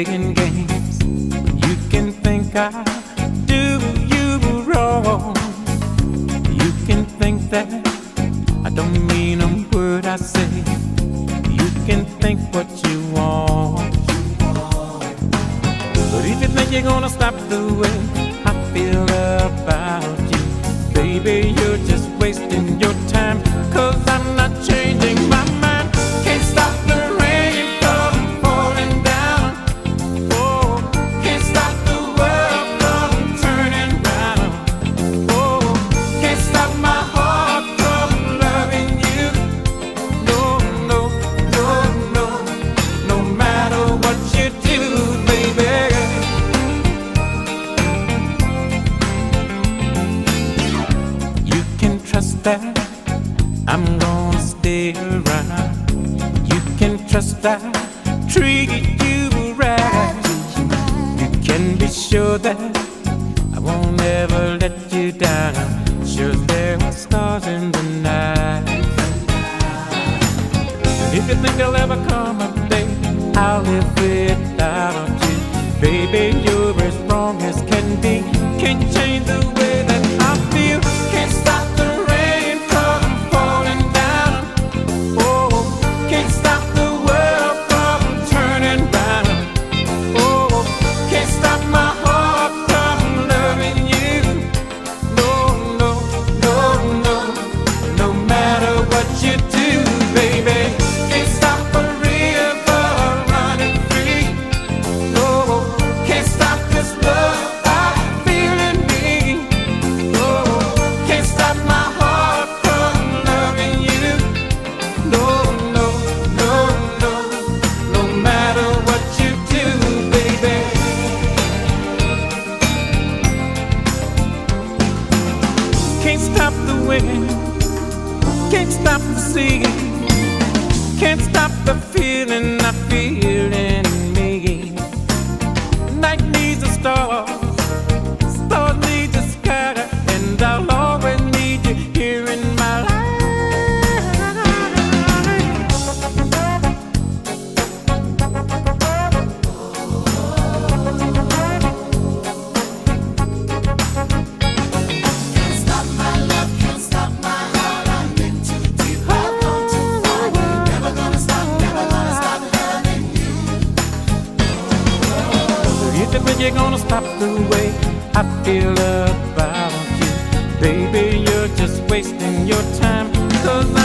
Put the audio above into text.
playing games. You can think I do you wrong. You can think that I don't mean a word I say. You can think what you want. But if you think you're gonna stop the way I feel about you, baby, you're just wasting your time. 'Cause I'm not changing my mind. Can't stop the rain from falling down. Oh, can't stop the world from turning round. Oh, can't stop my heart from loving you. No, no, no, no, no matter what you do, baby. You can trust that I'm gonna stay around. You can trust I treat you right. You can be sure that I won't ever let you down. Sure there are stars in the night. If you think there'll ever come a day I'll live without you, baby, you're as wrong as can be. Can't change the way that I feel. Can't stop the rain from falling down. Oh, can't stop the world from turning round. Oh, can't stop my heart from loving you. No, no, no, no, no matter what you do, baby. Can't stop a river running free. No, can't stop this love I feel in me. No, can't stop my heart from loving you. No, no, no, no, no matter what you do, baby. Can't stop the wind, can't stop the sea, can't stop the feeling I feel in me. Night needs a star, stars need the sky, and I'll always need you here in my life. Can't stop my love, can't stop my heart. I'm in too deep, I've gone too far. Never gonna stop loving you. If you think you're gonna stop the way I feel about you, baby, you're just wasting your time. 'Cause